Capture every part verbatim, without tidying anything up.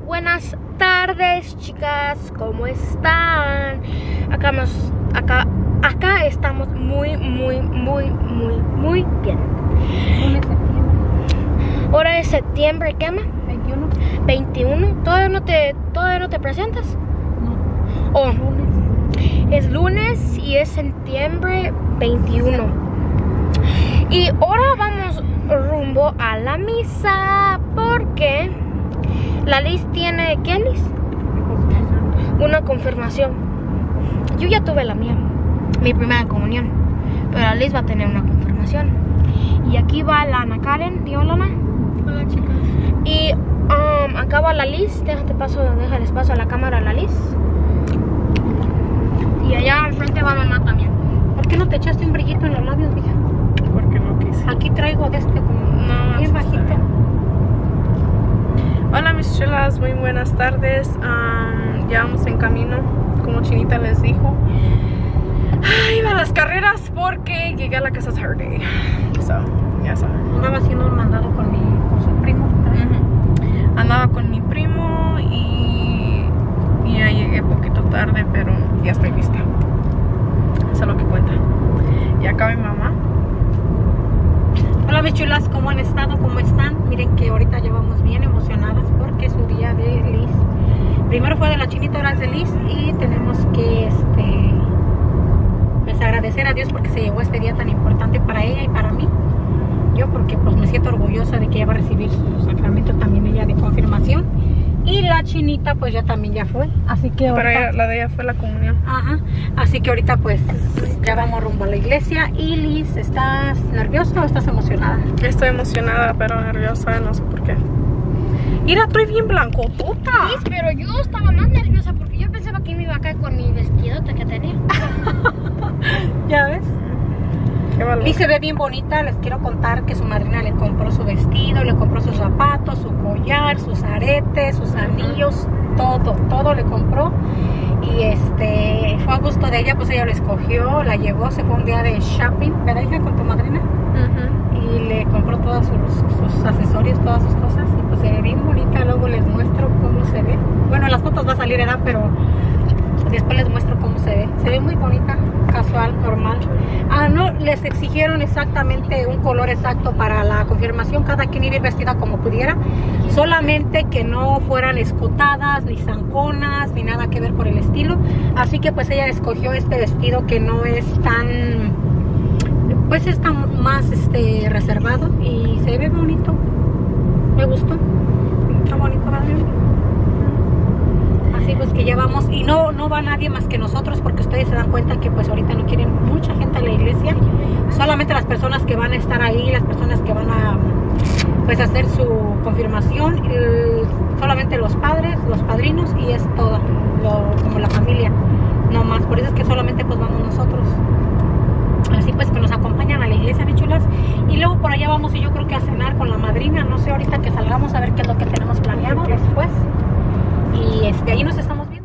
buenas tardes, chicas, ¿cómo están? Acá nos, acá, acá estamos muy, muy, muy, muy, muy bien. Hora de septiembre, ¿qué más? veintiuno. veintiuno. ¿Todavía no te, todavía no te presentas? No. Oh, Lunes. es lunes y es septiembre veintiuno. Y ahora vamos rumbo a la misa porque la Liz tiene, ¿qué, Liz? Una confirmación. Yo ya tuve la mía, mi primera comunión, pero la Liz va a tener una confirmación. Y aquí va la Ana Karen. ¿Di hola, Ana? Hola, chicas. Y um, acá va la Liz. Déjate paso, déjales paso a la cámara a la Liz. Y allá al frente va mamá también. ¿Por qué no te echaste un brillito en los labios, mija? Porque no quise. Aquí traigo de este como No, bien sí bajito. está bien. Hola mis chulas, muy buenas tardes. Um, ya vamos en camino, como Chinita les dijo. Ay, iba a las carreras porque llegué a la casa tarde. So, ya saben. Andaba haciendo un mandado con mi con su primo. Uh-huh. Andaba con mi primo y, y ya llegué poquito tarde, pero ya estoy lista. Eso es lo que cuenta. Y acá mi mamá. Hola mis chulas, ¿cómo han estado? ¿Cómo están? Miren que ahorita llevamos bien emocionadas porque es su día de Liz. Primero fue de la Chinita, ahora es de Liz y tenemos que este pues agradecer a Dios porque se llegó este día tan importante para ella y para mí. Yo porque pues me siento orgullosa de que ella va a recibir su sacramento también ella de confirmación. Y la Chinita pues ya también ya fue, así que ahorita... Pero ella, la de ella fue la comunión. Ajá, así que ahorita pues ya vamos rumbo a la iglesia. Y Liz, ¿estás nerviosa o estás emocionada? Estoy emocionada, pero nerviosa, no sé por qué. Mira, estoy bien blancotota. Liz, pero yo estaba más nerviosa porque yo pensaba que me iba a caer con mi vestidote que tenía. ¿Ya ves? Qué valor. Liz se ve bien bonita. Les quiero contar que su madrina le compró su vestido, le compró sus zapatos, su collar, sus aretes, sus anillos, todo, todo le compró. Y este, fue a gusto de ella, pues ella lo escogió, la llevó, se fue un día de shopping, ¿verdad, hija, con tu madrina? Uh-huh. Y le compró todos sus, sus accesorios, todas sus cosas. Y pues se ve bien bonita, luego les muestro cómo se ve. Bueno, las fotos va a salir, ¿verdad? Pero después les muestro cómo se ve. Se ve muy bonita, casual, normal. Ah, no, les exigieron exactamente un color exacto para la confirmación. Cada quien iba vestida como pudiera. Solamente que no fueran escotadas, ni zanconas, ni nada que ver por el estilo. Así que pues ella escogió este vestido que no es tan... Pues está más este, reservado y se ve bonito. Me gustó. Está bonito, ¿verdad? Así pues que ya vamos, y no, no va nadie más que nosotros porque ustedes se dan cuenta que pues ahorita no quieren mucha gente a la iglesia, solamente las personas que van a estar ahí, las personas que van a pues hacer su confirmación, el, solamente los padres, los padrinos y es todo, lo, como la familia, no más, por eso es que solamente pues vamos nosotros. Así pues que nos acompañan a la iglesia, mis chulas. Y luego por allá vamos y yo creo que a cenar con la madrina, no sé, ahorita que salgamos a ver qué es lo que tenemos planeado después. Y este, ahí nos estamos viendo.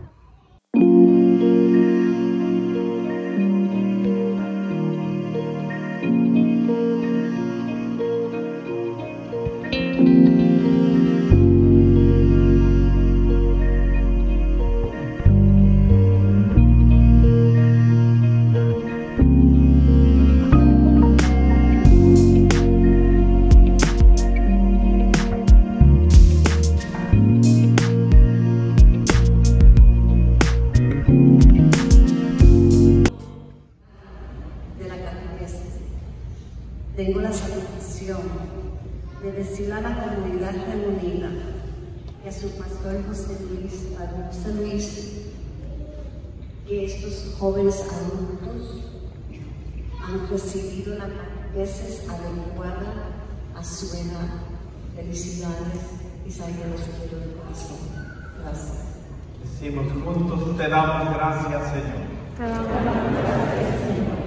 Tengo la satisfacción de decirle a la comunidad reunida y a su pastor José Luis, Padre José Luis, que estos jóvenes adultos han recibido la catequesis adecuada a su edad. Felicidades, Isaías, los quiero de corazón. Gracias. Decimos juntos, te damos gracias, Señor. Te damos gracias, Señor.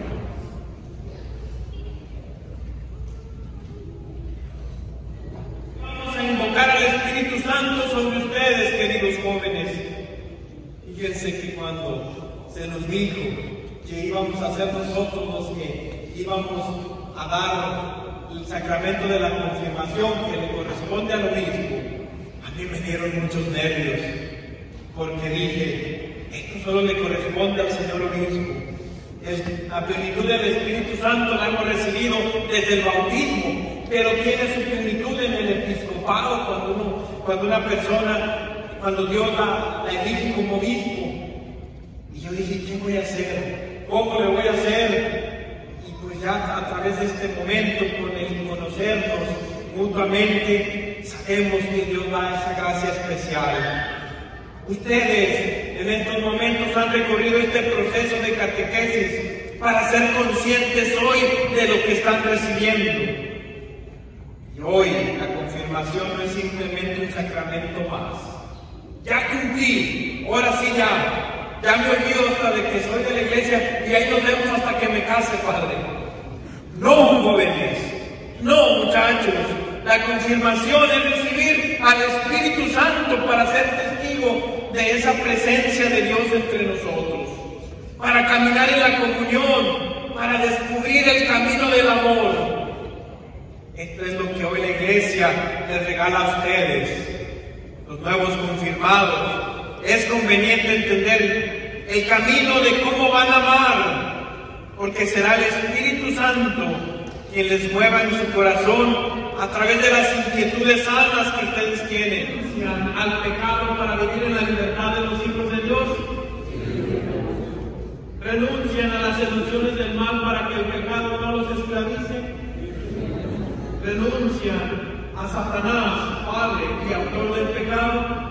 Al Espíritu Santo sobre ustedes, queridos jóvenes. Fíjense que cuando se nos dijo que íbamos a ser nosotros los que íbamos a dar el sacramento de la confirmación que le corresponde al obispo, a mí me dieron muchos nervios, porque dije, esto solo le corresponde al señor obispo. Es, la plenitud del Espíritu Santo la hemos recibido desde el bautismo, pero tiene su plenitud en el episcopado, cuando, uno, cuando una persona, cuando Dios la, la elige como obispo. Y yo dije, ¿qué voy a hacer? ¿Cómo le voy a hacer? Y pues ya a través de este momento, con el conocernos mutuamente, sabemos que Dios da esa gracia especial. Ustedes en estos momentos han recorrido este proceso de catequesis para ser conscientes hoy de lo que están recibiendo. Y hoy la confirmación no es simplemente un sacramento más. Ya cumplí, ahora sí ya. Ya me olvido hasta de que soy de la iglesia y ahí nos vemos hasta que me case, Padre. No, jóvenes, no, muchachos. La confirmación es recibir al Espíritu Santo para ser testigo de esa presencia de Dios entre nosotros, para caminar en la comunión, para descubrir el camino del amor. Esto es lo que hoy la iglesia les regala a ustedes, los nuevos confirmados. Es conveniente entender el camino de cómo van a amar, porque será el Espíritu Santo quien les mueva en su corazón a través de las inquietudes sanas que ustedes tienen al pecado para vivir en la libertad de los hijos de Dios. Renuncian a las seducciones del mal para que el pecado no los esclavice. Renuncian a Satanás, padre y autor del pecado.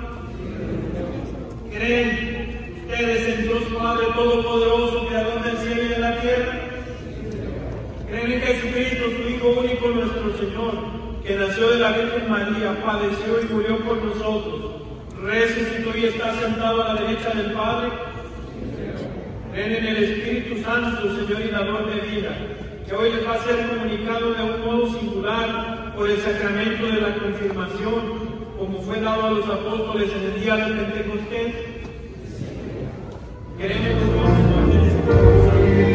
¿Creen ustedes en Dios Padre Todopoderoso, Creador del cielo y de la tierra? ¿Creen en Jesucristo, su Hijo único, nuestro Señor, que nació de la Virgen María, padeció y murió por nosotros, resucitó y está sentado a la derecha del Padre? ¿Creen en el Espíritu Santo, Señor y dador de vida, que hoy les va a ser comunicado de un modo singular por el sacramento de la confirmación, como fue dado a los apóstoles en el día de Pentecostés? Queremos nosotros el Espíritu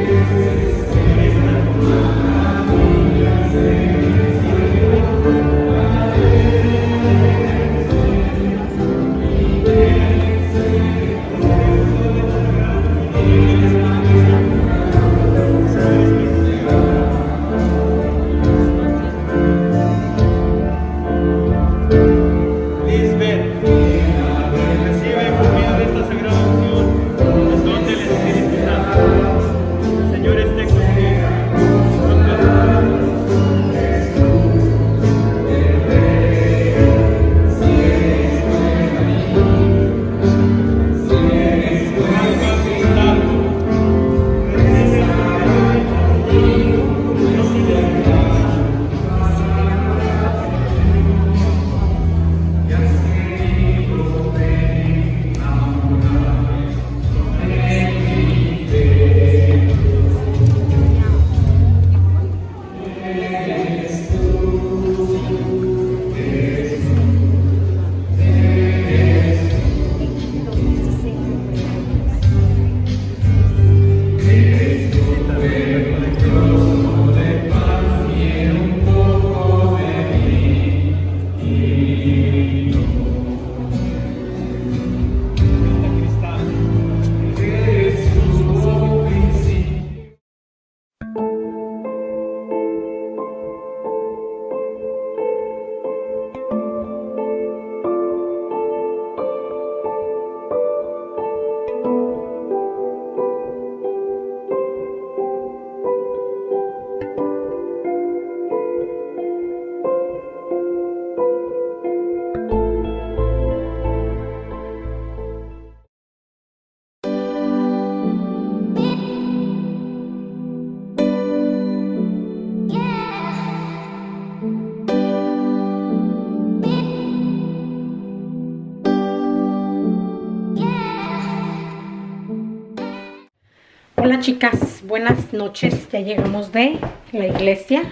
Hola chicas, buenas noches. Ya llegamos de la iglesia.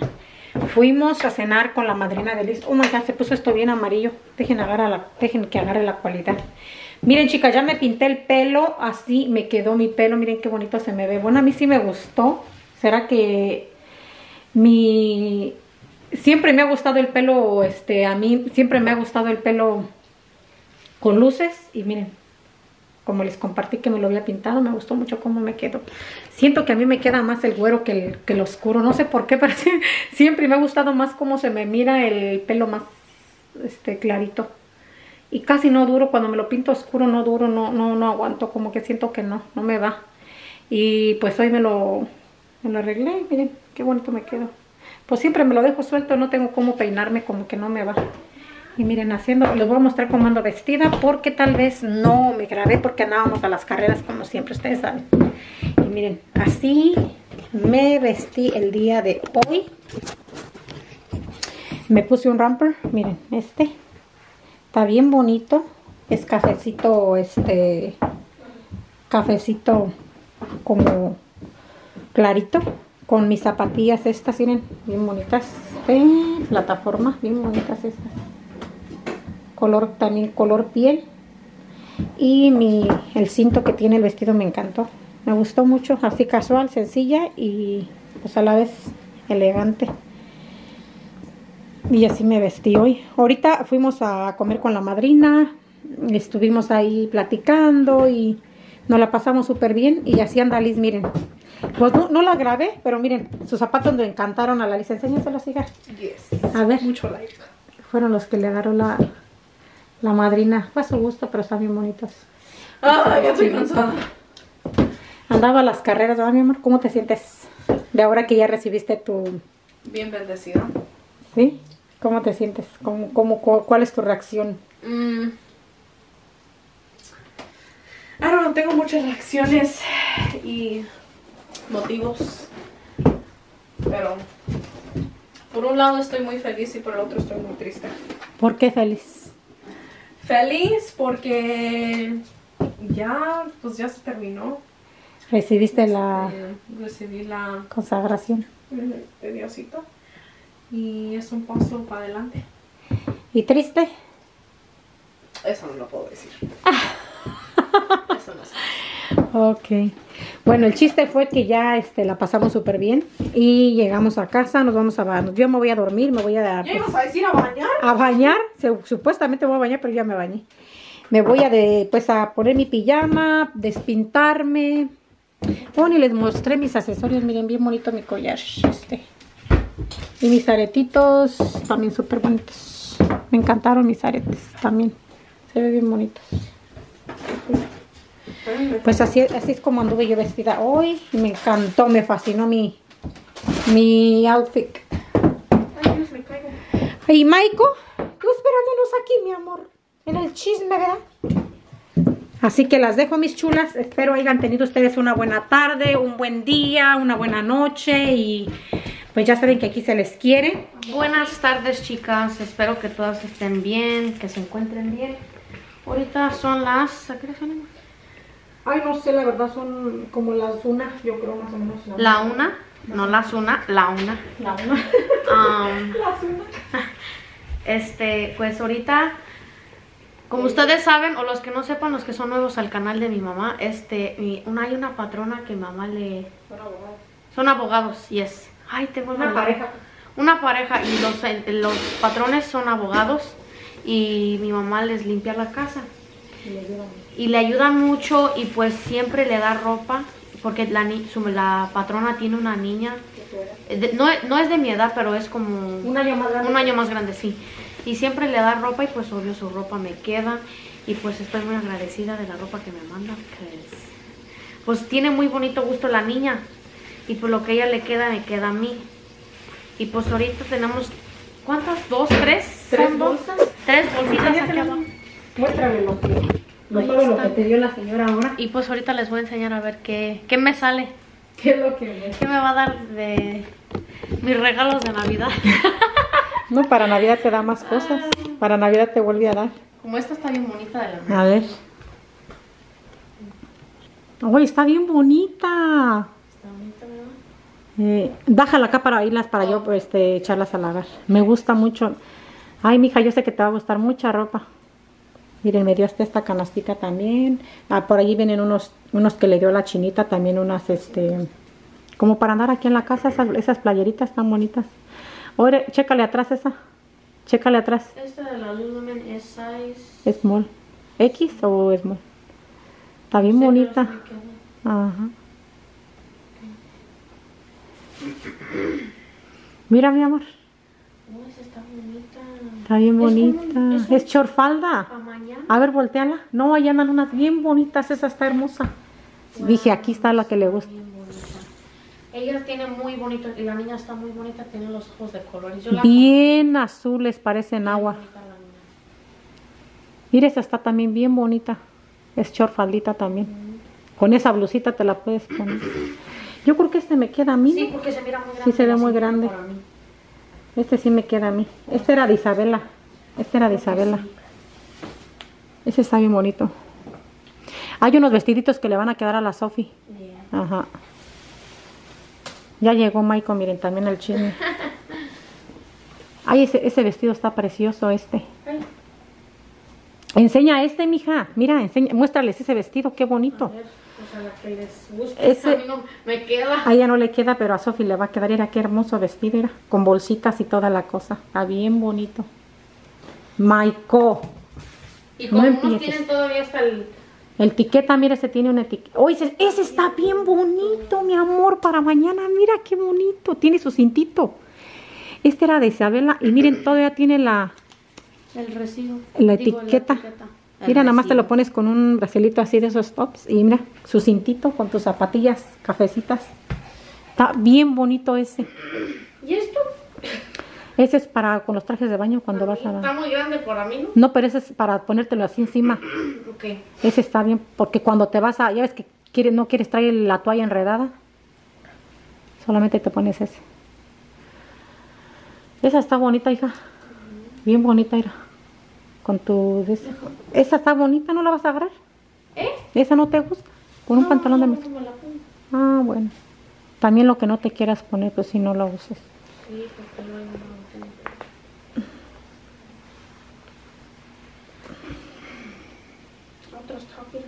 Fuimos a cenar con la madrina de Liz. Oh my God, se puso esto bien amarillo. Dejen, agarrar la, dejen que agarre la cualidad. Miren chicas, ya me pinté el pelo. Así me quedó mi pelo. Miren qué bonito se me ve. Bueno, a mí sí me gustó. ¿Será que mi... Siempre me ha gustado el pelo, este, a mí siempre me ha gustado el pelo con luces. Y miren, como les compartí que me lo había pintado, me gustó mucho cómo me quedó. Siento que a mí me queda más el güero que el, que el oscuro. No sé por qué, pero sí, siempre me ha gustado más cómo se me mira el pelo más este, clarito. Y casi no duro, cuando me lo pinto oscuro no duro, no, no, no aguanto, como que siento que no, no me va. Y pues hoy me lo, me lo arreglé, miren qué bonito me quedó. Pues siempre me lo dejo suelto, no tengo cómo peinarme, como que no me va. Y miren, haciendo, les voy a mostrar cómo ando vestida, porque tal vez no me grabé porque andábamos a las carreras como siempre, ustedes saben. Y miren, así me vestí el día de hoy. Me puse un romper, miren, este. Está bien bonito, es cafecito, este, cafecito como clarito, con mis zapatillas estas, miren, bien bonitas, de plataforma, bien bonitas estas, color también, color piel, y mi, el cinto que tiene el vestido me encantó, me gustó mucho, así casual, sencilla y pues a la vez elegante. Y así me vestí hoy. Ahorita fuimos a comer con la madrina. Estuvimos ahí platicando y nos la pasamos súper bien. Y así anda Liz, miren. Pues no, no la grabé, pero miren, sus zapatos le encantaron a la Liz. Enséñaselos, hija. Yes. A ver. Mucho like. Fueron los que le agarró la, la madrina. Fue a su gusto, pero están bien bonitos. Ay, ya estoy cansada. Andaba a las carreras, ¿verdad, mi amor? ¿Cómo te sientes de ahora que ya recibiste tu... Bien bendecida. ¿Sí? ¿Cómo te sientes? ¿Cómo, cómo, ¿Cuál es tu reacción? Mm. I don't know, tengo muchas reacciones y motivos. Pero por un lado estoy muy feliz y por el otro estoy muy triste. ¿Por qué feliz? Feliz porque ya, pues ya se terminó. Recibiste la Eh, recibí la consagración. de Diosito. Y es un paso para adelante. ¿Y triste? Eso no lo puedo decir. Eso no sé. Ok. Bueno, el chiste fue que ya este, la pasamos súper bien. Y llegamos a casa, nos vamos a bañar. Yo me voy a dormir, me voy a dar... ¿Ya ibas a decir a bañar? A bañar. Se, supuestamente me voy a bañar, pero ya me bañé. Me voy a, de, pues, a poner mi pijama, despintarme. Bueno, y les mostré mis accesorios. Miren, bien bonito mi collar. Este... Y mis aretitos también súper bonitos. Me encantaron mis aretes también. Se ven bien bonitos. Pues así, así es como anduve yo vestida hoy. Me encantó, me fascinó mi, mi outfit. Ay, Dios, me caigo. Y Maiko, tú esperándonos aquí, mi amor. En el chisme, ¿verdad? Así que las dejo, mis chulas. Espero hayan tenido ustedes una buena tarde, un buen día, una buena noche. Y pues ya saben que aquí se les quiere. Buenas tardes, chicas. Espero que todas estén bien, que se encuentren bien. Ahorita son las... ¿a qué hora son? Ay, no sé, la verdad son como las una, yo creo más o menos. La una, no las una, la una. La una. Um, Las una. este, pues ahorita, como ustedes saben, o los que no sepan, los que son nuevos al canal de mi mamá, este, mi, una, hay una patrona que mi mamá le... Son abogados. Son abogados, yes. Ay, tengo Una el- pareja. Una pareja y los, los patrones son abogados y mi mamá les limpia la casa. Y le llevan. Y le ayuda mucho y pues siempre le da ropa porque la, ni- su- la patrona tiene una niña. de- no, no es de mi edad, pero es como Un año más grande. un año más grande, sí. Y siempre le da ropa y pues obvio su ropa me queda. Y pues estoy muy agradecida de la ropa que me manda. Pues, pues tiene muy bonito gusto la niña. Y pues lo que a ella le queda, me queda a mí. Y pues ahorita tenemos, ¿cuántas? ¿Dos? ¿Tres? ¿Tres ¿Son dos? bolsas? Tres bolsitas Ah, ya aquí te las- abajo. Muéstrame lo que, lo, Ahí todo lo está. que te dio la señora ahora. Y pues ahorita les voy a enseñar a ver qué, qué me sale. ¿Qué es lo que ves? ¿Qué me va a dar de mis regalos de Navidad? No, para Navidad te da más cosas. Para Navidad te vuelve a dar. Como esta está bien bonita de la A ver. Uy, está bien bonita. Está bonita, ¿verdad? Eh, déjala acá para irlas, para yo pues, este, echarlas a lavar. Me gusta mucho. Ay, mija, yo sé que te va a gustar mucha ropa. Miren, me dio hasta esta canastita también. Ah, por allí vienen unos, unos que le dio la chinita, también unas, este, como para andar aquí en la casa, esas, esas playeritas tan bonitas. Oye, chécale atrás esa. Chécale atrás. Esta de la Lululemon es size Es small. ¿X o es muy? Está bien Sí, pero bonita. sí me queda. Ajá. Mira, mi amor. Oh, esa está bonita. Está bien Es como un- bonita. es un- Es short falda. ¿Para mañana? A ver, volteala. No, allá andan unas bien bonitas. Esa está hermosa. Dije, aquí está la que le gusta. Bien bonita. Ella tiene muy bonito, y la niña está muy bonita, tiene los ojos de colores. Yo la Bien azules, parecen agua. bonita la niña. Mira, esa está también bien bonita. Es short faldita también. Con esa blusita te la puedes poner. Yo creo que este me queda a mí, Sí, ¿no? porque se mira muy grande. Sí, se ve la muy cintura grande. para mí. Este sí me queda a mí. Este era de Isabela. Este era de Isabela. Ese está bien bonito. Hay unos vestiditos que le van a quedar a la Sofi. Yeah. Ajá. Ya llegó Michael, miren, también el chisme. Ay, ese, ese vestido está precioso, este. Ay, Enseña este, mija. Mira, enseña, muéstrales ese vestido, qué a bonito. ver, pues a la que les guste. Ese- A mí no me queda. A ella no le queda, pero a Sofi le va a quedar. Mira qué hermoso vestido, era. Con bolsitas y toda la cosa. Está bien bonito. Michael. Y como no unos empieces. tienen todavía hasta el... El etiqueta, mira, ese tiene una etiqueta. Oh, ese, ese está bien bonito, mi amor, para mañana. Mira qué bonito. Tiene su cintito. Este era de Isabela. Y miren, todavía tiene la, El recibo. la Digo, etiqueta. El Mira, nada más te lo recibo. pones con un bracelito así de esos tops. Y mira, su cintito con tus zapatillas cafecitas. Está bien bonito ese. ¿Y esto? Ese es para con los trajes de baño cuando vas a... Está muy grande para mí, ¿no? No, pero ese es para ponértelo así encima. Ok. Ese está bien, porque cuando te vas a... Ya ves que quiere, no quieres traer la toalla enredada. Solamente te pones ese. Esa está bonita, hija. Bien bonita, hija. Con tu... Esa, esa está bonita, ¿no la vas a agarrar? ¿Eh? ¿Esa no te gusta? Con un No, pantalón de no, mezclilla. no me la pongo. Ah, bueno. También lo que no te quieras poner, pues si no lo uses. Sí, porque luego no lo tengo. Otros top, mira.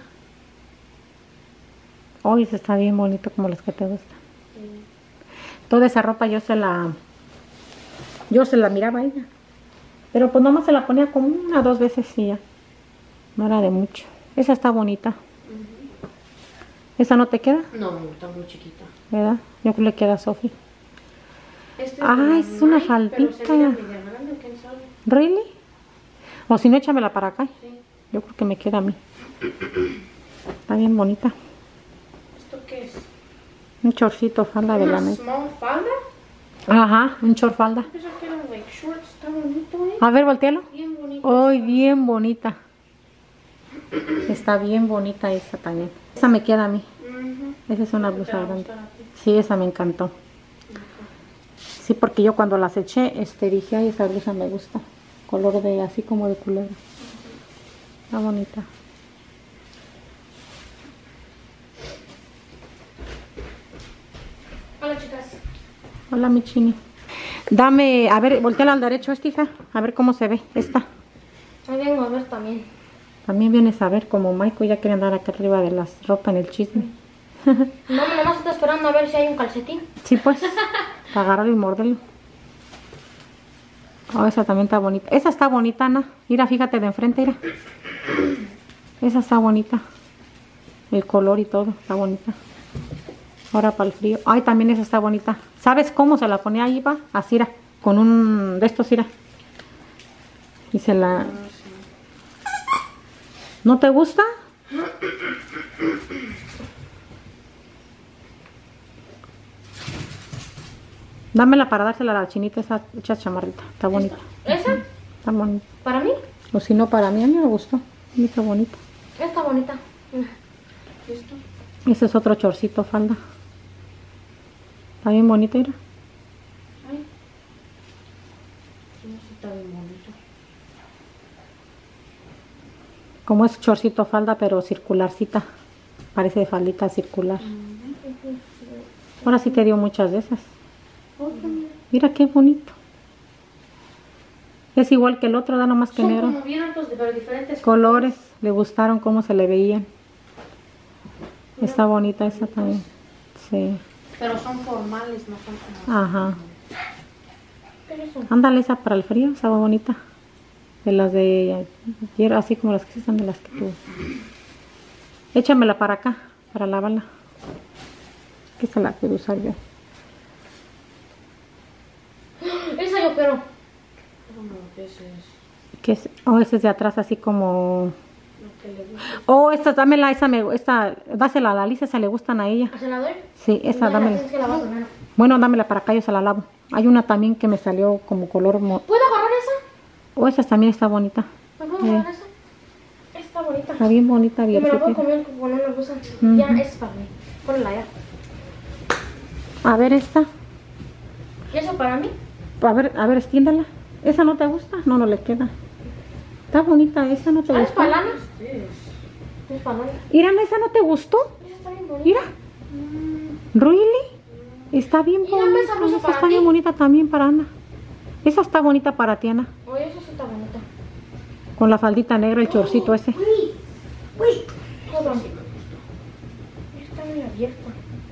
Hoy ese está bien bonito como los que te gustan. Sí. Toda esa ropa yo se la... Yo se la miraba a ella. Pero pues nomás se la ponía como una o dos veces y ya. No era de mucho. Esa está bonita. ¿Esa no te queda? No, está muy chiquita. ¿Verdad? Yo creo que le queda a Sofi. Este Ah, de es una Nike, pero se faldita. mira media grande, ¿quién sabe? ¿Really? O si no, échamela para acá. Sí. Yo creo que me queda a mí. Está bien bonita. ¿Esto qué es? Un chorcito falda de la ¿Una Nike. small falda? Ajá, un short falda. Pensé que eran like shorts, está bonito, ¿eh? A ver, voltealo. Bien bonito. Ay, bien bonita. Está bien bonita esa también. Esa me queda a mí. Ujú. Esa es una Te blusa va a grande. gustar a ti. Sí, esa me encantó. Sí, porque yo cuando las eché, este, dije, ay, esa blusa me gusta. Color de, así como de culebra. Está bonita. Hola, chicas. Hola, mi chini. Dame, a ver, volteala al derecho esta, hija. A ver cómo se ve esta. Ahí vengo a ver también. También vienes a ver como Michael ya quiere andar acá arriba de las ropas en el chisme. No, nomás está esperando a ver si hay un calcetín. Sí, pues, para agarrarlo y morderlo. Oh, esa también está bonita. Esa está bonita, Ana. Mira, fíjate de enfrente, mira. Esa está bonita. El color y todo, está bonita. Ahora para el frío. Ay, también esa está bonita. ¿Sabes cómo se la ponía ahí, va? Así, mira. Con un de estos, mira. Y se la... ¿No te gusta? Dámela para dársela a la chinita esa, esa chamarrita. Está bonita. ¿Esa? Está bonita. ¿Para mí? O si no, para mí, a mí me gustó. A mí está bonita. Está bonita. ¿Esto? Ese es otro chorcito, falda. Está bien bonito, mira. Ay. Sí, sí está bien bonito. Como es chorcito, falda, pero circularcita. Parece de faldita circular. Ahora sí te dio muchas de esas. Otro, mira. Mira qué bonito. Es igual que el otro, da nomás que Son negro. como bien altos, pero diferentes Colores, le gustaron cómo se le veían. Está bonita esa también. Sí. Pero son formales, no son como... Ajá. Pero son... Ándale esa para el frío, está bonita. De las de ayer, así como las que están de las que tú. Échamela para acá, para lavarla. Que esta la puedo usar yo. Esa yo quiero. ¿Qué es eso? ¿Qué es? Oh, esa es de atrás, así como... Oh, esta, dámela, esa me... Esta, dásela a la Lisa, esa le gustan a ella. ¿Se la doy? Sí, esa, No, dámela. tienes que lavar primero. Bueno, dámela para acá, yo se la lavo. Hay una también que me salió como color... mo- ¿Puedo agarrar esa? Oh, esa también está bonita. ¿Me puedo Eh. agarrar esa? Esta está bonita. Está bien bonita, Y bien me la puedo rica. comer con una blusa. Ujú. Ya, esa es para mí. Ponla ya. A ver esta. ¿Y eso para mí? A ver, a ver, extiéndela. ¿Esa no te gusta? No, no le queda. Está bonita, ¿esa no te ¿Ah, es gustó? para lana? Es para lana. Irán, ¿esa no te gustó? Esa está bien bonita. Mira. ¿Really? Está bien Mira, bonita. esa blusa Esa para está ti. bien bonita también para Ana. Esa está bonita para ti, Ana. Oye, esa sí está bonita. Con la faldita negra, el chorcito ese. Uy, uy. Hold on. Está muy abierta.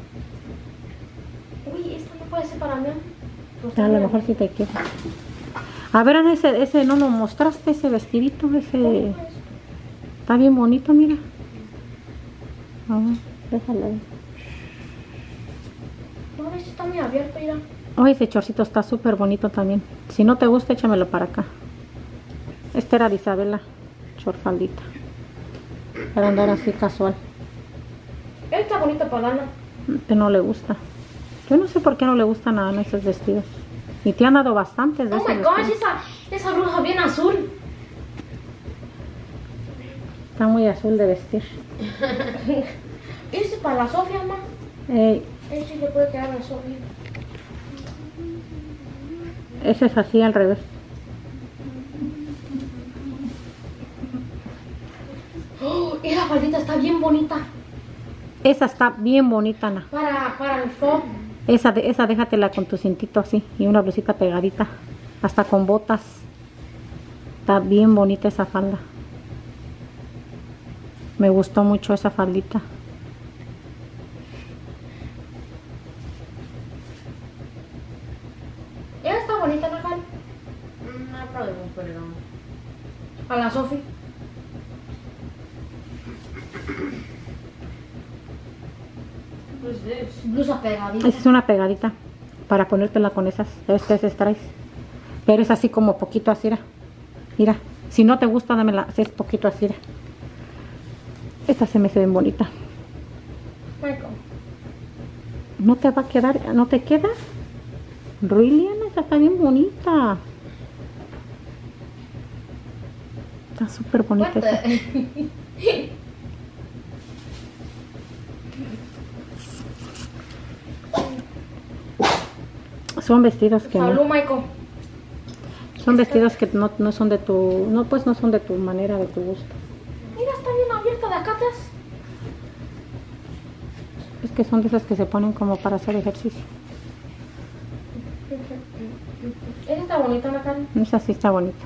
Uy, esta no puede ser para mí. Pues A está lo muy mejor sí te queda. A ver, Ana, ese, ese no lo mostraste, ese vestidito, ese... Está bien bonito, mira. A ver, déjalo ahí. No, ese está muy abierto, mira. Oh, ese chorcito está súper bonito también. Si no te gusta, échamelo para acá. Esta era de Isabela, chorfaldita. Para andar así casual. Esta está bonita para lana. Que no le gusta. Yo no sé por qué no le gustan a Ana esos vestidos. Y te han dado bastantes de Oh esos my gosh, vestidos. esa, esa blusa bien azul. Está muy azul de vestir. Este es para la Sofía, mamá. Eh, Este sí le puede quedar a la Sofía. ese es así al revés. Oh, esa faldita está bien bonita. Esa está bien bonita, Ana. Para, para el fall. Esa, de, esa déjatela con tu cintito así. Y una blusita pegadita. Hasta con botas. Está bien bonita esa falda. Me gustó mucho esa faldita. Ella está bonita, ¿no, Cal? No, probably won't put it on. A la Sofía. What is this? Blusa pegadita. Esa es una pegadita. Para ponértela con esas. Este es traes. Pero es así como poquito así. Mira. Mira. Si no te gusta, dámela. Es poquito así. Mira. Esta se me hace bien bonita. Michael. No te va a quedar. ¿No te queda? Really, Ana, esa está bien bonita. Está súper bonita What esa. the- Son vestidos que Salud, no. Michael. Son vestidos que no, no son de tu. No, pues no son de tu manera, de tu gusto. Mira, está bien abierta de acá atrás. Es que son de esas que se ponen como para hacer ejercicio. Esa está bonita, ¿no, Karen? Esa sí está bonita.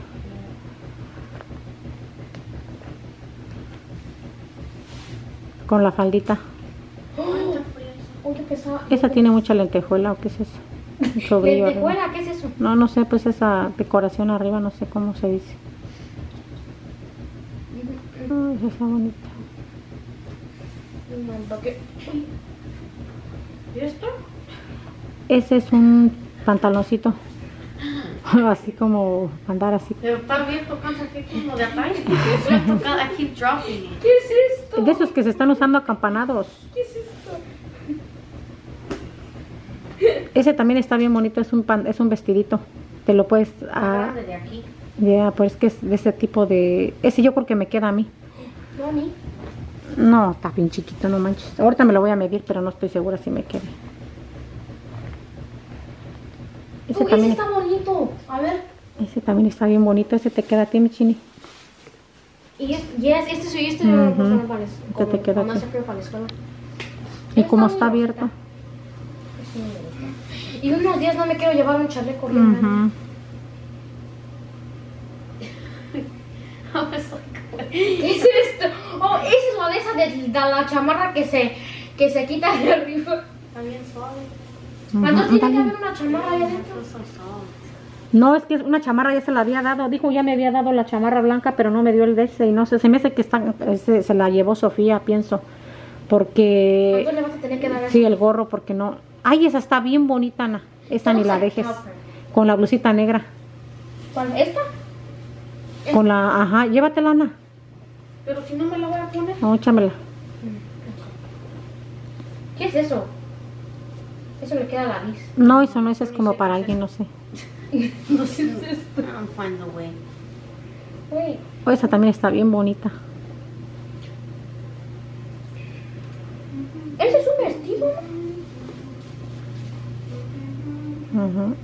Con la faldita. Oh, yo pensaba. Esa tiene mucha lentejuela, ¿o qué es eso? Mucho brillo arriba. ¿Lentejuela? ¿Qué es eso? No, no sé, pues esa decoración arriba, no sé cómo se dice. Ay, esa está bonita. No, ¿qué? Uy. ¿Y esto? Ese es un pantaloncito. Así como andar así. Pero está bien tocando aquí como de atrás. Estoy tocando, I keep dropping it. ¿Qué es esto? De esos que se están usando acampanados. ¿Qué es esto? Ese también está bien bonito, es un pan, es un vestidito. Te lo puedes... ah, Grande de aquí. ya, pues es que es de ese tipo de... Ese yo creo que me queda a mí. No, a mí. No, está bien chiquito, no manches. Ahorita me lo voy a medir, pero no estoy segura si me quede. Ese Uy, ese también, está bonito. A ver. ese también está bien bonito. Ese te queda a ti, mi chini. Y es, yes, este soy este no lo Ujú. puse para la Este escuela. te queda Cuando aquí. hace frío para la escuela. Y Está como muy está bonita. abierto. Ese no me gusta. Y unos días no me quiero llevar un chaleco bien grande. Ujú. I was like, what? ¿Qué es esto? Oh, esa es la de esa de, de la chamarra que se, que se quita de arriba. Está bien suave. Ujú, Entonces tiene que ándale. haber una chamarra ahí adentro. Feels so soft. No, es que una chamarra ya se la había dado. Dijo, ya me había dado la chamarra blanca, pero no me dio el de ese. Y no sé, se me hace que está, ese, se la llevó Sofía, pienso. Porque... Entonces le vas a tener que dar sí, el gorro, porque no... Ay, esa está bien bonita, Ana. Esa ni la dejes. Con la blusita negra. ¿Cuál? ¿Esta? Con la... Ajá, llévatela, Ana. Pero si no me la voy a poner. No, échamela. ¿Qué es eso? Eso le queda a la Liz. No, eso no, eso es como para alguien, no sé. No sé qué es esto. I'll find the way. Wait. Oh, esa también está bien bonita. ¿Ese es un vestido? Ajá.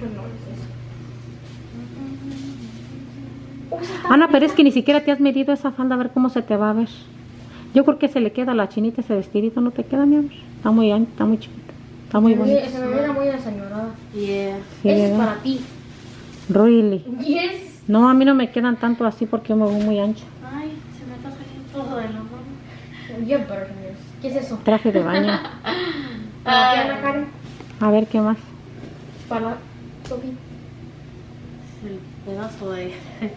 Oh, esa está Ana, pero bonita. es que ni siquiera te has medido esa falda a ver cómo se te va a ver. Yo creo que se le queda a la chinita ese vestidito, ¿no te queda, mi amor? Está muy ancho, está muy chiquito. Está muy Se me- bonito. Se me mira muy deseñorada. Yeah. Sí, Ese es ¿verdad? para ti. Really. Yes. No, a mí no me quedan tanto así porque yo me voy muy ancha. Ay, se me está saliendo todo de la mano. Yeah, pero ¿qué es eso? Traje de baño. ¿Para qué, Ana Karen? A ver, ¿qué más? Para Sophie. El pedazo de...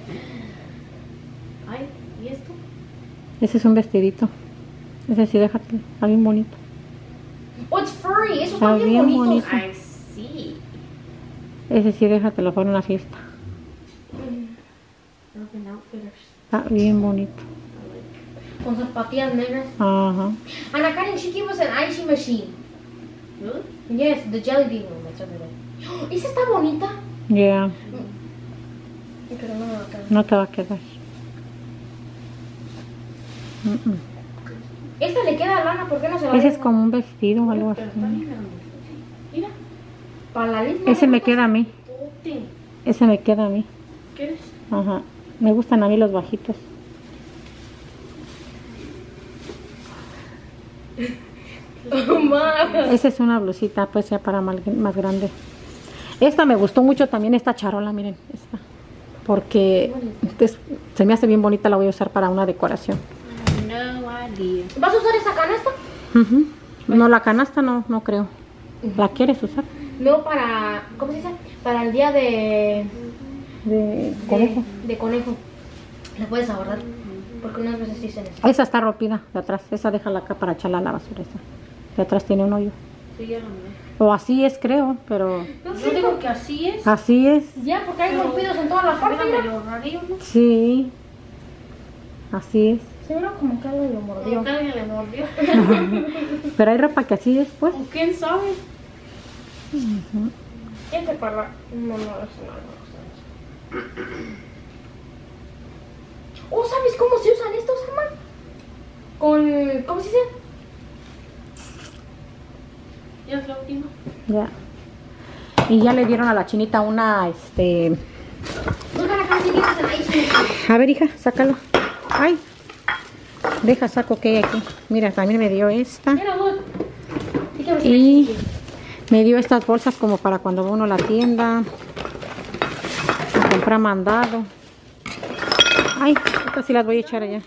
Ay, ¿y esto? Ese es un vestidito. Ese sí, déjate. Está bien bonito. Oh, it's furry. Esos Está están bien, bien bonitos. bonito. I see. Ese sí, déjatelo para una fiesta. Urban Outfitters. Está bien bonito. Con zapatillas negras. Ajá. Ana Karen, she gave us an icy machine. Really? Yes, the jelly bean one that's over there. Esa está bonita. Yeah. Pero no me va a quedar. No te va a quedar. Mm, mm. Esta le queda a Lana, ¿por qué no se la Ese es dejo? como un vestido o algo así. Pero está bien grande. Mira. Para la Liz. ¿no? Ese me queda a mí. Tote. Ese me queda a mí. ¿Quieres? Ajá. Me gustan a mí los bajitos. Ma. Esa es una blusita, pues ya para mal- más grande. Esta me gustó mucho también, esta charola, miren, esta. Porque es- se me hace bien bonita, la voy a usar para una decoración. No idea. ¿Vas a usar esa canasta? Ujú. No, la canasta no, no creo. ¿La quieres usar? No, para. ¿Cómo se dice? Para el día de. De de- conejo. De conejo. La puedes ahorrar. Porque unas veces sí se necesita. Esa está rompida de atrás. Esa déjala acá para echarla a la basura. Esa. De atrás tiene un hoyo. Sí, ya lo miré. O así es, creo, pero Yo digo que así es. así es. Ya, porque hay rompidos en todas las partes. Era Mira. medio rarillo, ¿no? Sí. Así es. Se mira como que algo lo mordió. Como que alguien le mordió. Pero hay ropa que así es, pues. ¿O quién sabe? Este para. No, no, eso no, no. Oh, ¿sabes cómo se usan estos, Germán? Con. ¿Cómo se dice? Ya es la última. Ya. Y ya le dieron a la chinita una, este... Oigan, acá sí tienes el ice cream. A ver, hija, sácalo. Ay. Deja, saco que hay aquí. Mira, también me dio esta. Mira, look. Sí quiero ese Y ice cream. me dio estas bolsas como para cuando va uno a la tienda. A comprar mandado. Ay, estas sí las voy a echar allá.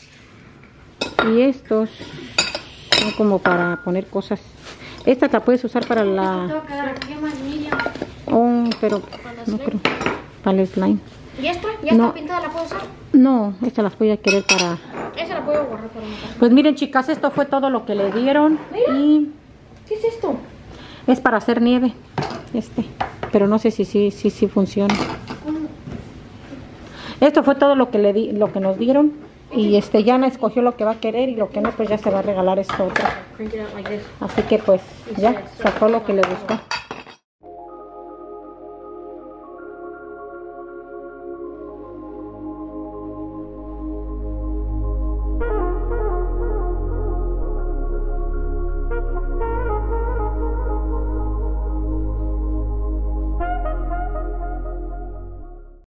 Y estos son como para poner cosas. Esta la puedes usar para Te la... va a quedar aquí. ¿Qué manilla? Oh, pero no creo. Para el slime. ¿Y esta? ¿Ya No. está pintada? ¿La puedo usar? No, esta las voy a querer para... Esa la puedo guardar para mi casa. Pues miren, chicas, esto fue todo lo que le dieron. Y ¿Qué es esto? es para hacer nieve. Este. Pero no sé si sí si, si, funciona. Esto fue todo lo que le di, lo que nos dieron. Y este Yana escogió lo que va a querer y lo que no, pues ya se va a regalar esto otro. Print it out like this. Así que pues ya sacó lo que le gustó.